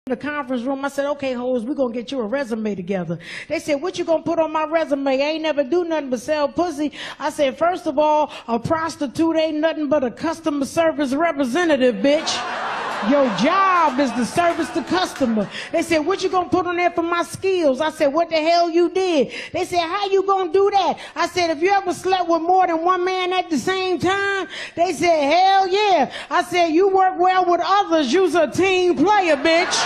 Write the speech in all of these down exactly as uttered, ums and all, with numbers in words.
the conference room. I said, okay, hoes, we're going to get you a resume together. They said, what you going to put on my resume? I ain't never do nothing but sell pussy. I said, first of all, a prostitute ain't nothing but a customer service representative, bitch. Your job is to service the customer. They said, what you gonna put on there for my skills? I said, what the hell you did? They said, how you gonna do that? I said, if you ever slept with more than one man at the same time? They said, hell yeah. I said, you work well with others. You's a team player, bitch.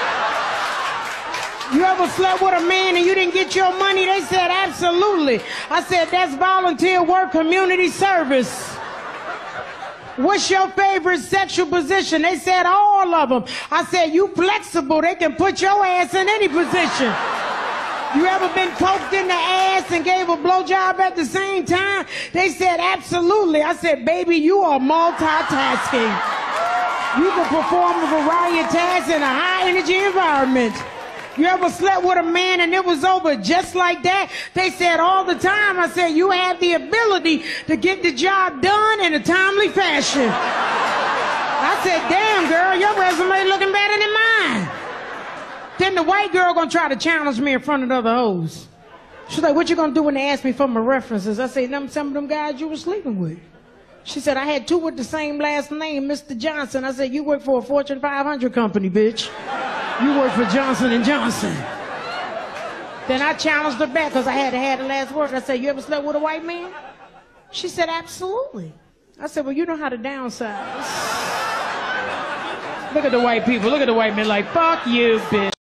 You ever slept with a man and you didn't get your money? They said, absolutely. I said, that's volunteer work, community service. What's your favorite sexual position? They said all of them. I said, you flexible. They can put your ass in any position. You ever been poked in the ass and gave a blowjob at the same time? They said, absolutely. I said, baby, you are multitasking. You can perform a variety of tasks in a high-energy environment. You ever slept with a man and it was over just like that? They said all the time. I said, you have the ability to get the job done in a timely fashion. I said, damn, girl, your resume looking better than mine. Then the white girl gonna try to challenge me in front of the other hoes. She's like, what you gonna do when they ask me for my references? I said, them some of them guys you were sleeping with. She said, I had two with the same last name, Mister Johnson. I said, you work for a Fortune five hundred company, bitch. You work for Johnson and Johnson. Then I challenged her back because I had to have the last word. I said, you ever slept with a white man? She said, absolutely. I said, well, you know how to downsize. Look at the white people. Look at the white men like, fuck you, bitch.